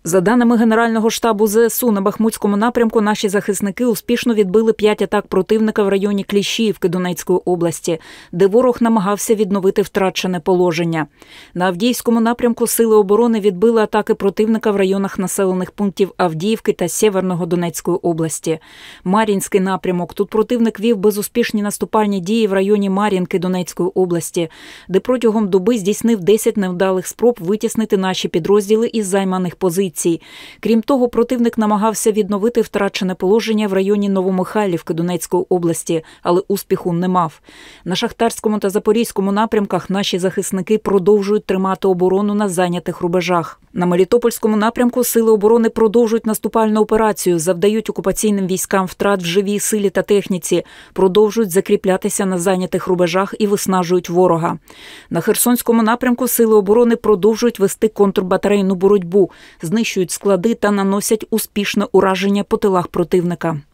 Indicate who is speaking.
Speaker 1: За даними Генерального штабу ЗСУ, на Бахмутському напрямку наші захисники успішно відбили 5 атак противника в районі Кліщіївки Донецької області, де ворог намагався відновити втрачене положення. На Авдіївському напрямку сили оборони відбили атаки противника в районах населених пунктів Авдіївки та Сєверного Донецької області. Мар'їнський напрямок. Тут противник вів безуспішні наступальні дії в районі Мар'їнки Донецької області, де протягом доби здійснив 10 невдалих спроб витіснити наші підрозділи із займаних позицій. Крім того, противник намагався відновити втрачене положення в районі Новомихайлівки Донецької області, але успіху не мав. На Шахтарському та Запорізькому напрямках наші захисники продовжують тримати оборону на зайнятих рубежах. На Мелітопольському напрямку сили оборони продовжують наступальну операцію, завдають окупаційним військам втрат в живій силі та техніці, продовжують закріплятися на зайнятих рубежах і виснажують ворога. На Херсонському напрямку сили оборони продовжують вести контрбатарейну боротьбу, знищують склади та наносять успішне ураження по тилах противника.